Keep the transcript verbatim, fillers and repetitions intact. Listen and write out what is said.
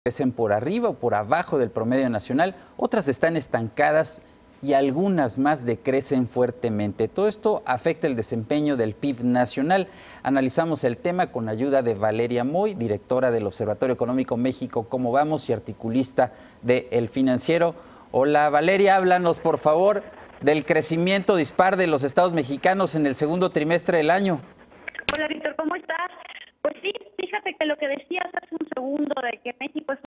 crecen por arriba o por abajo del promedio nacional, otras están estancadas y algunas más decrecen fuertemente. Todo esto afecta el desempeño del P I B nacional. Analizamos el tema con ayuda de Valeria Moy, directora del Observatorio Económico México Cómo Vamos y articulista de El Financiero. Hola Valeria, háblanos por favor del crecimiento dispar de los estados mexicanos en el segundo trimestre del año. Hola Víctor, ¿cómo estás? Pues sí, fíjate que lo que decías hace un segundo de que México es